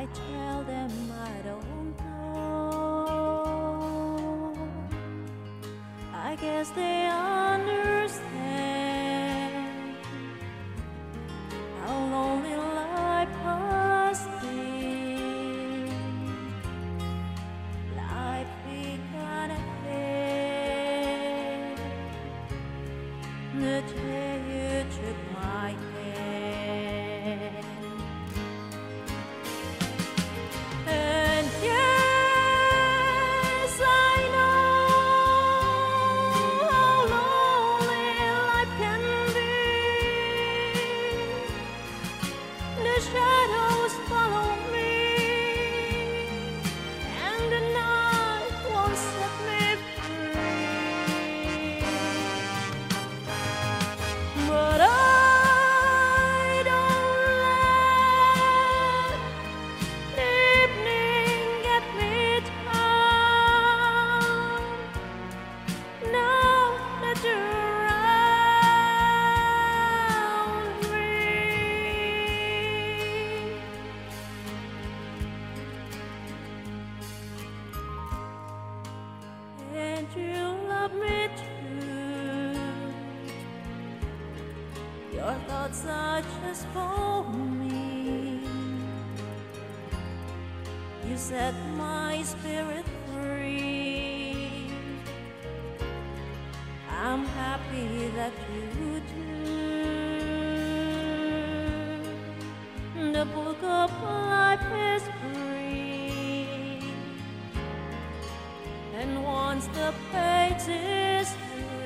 tell them I don't know. I guess they understand how lonely life must be. Life began again the day you took my hand. And yes, I know how lonely life can be. The shadows follow me, and the night won't set me free. But I don't let evening get me down. Now that you're around me, and you love me too. Your thoughts are just for me. You set my spirit free. I'm happy that you do. The book of life is free, and once the page is through,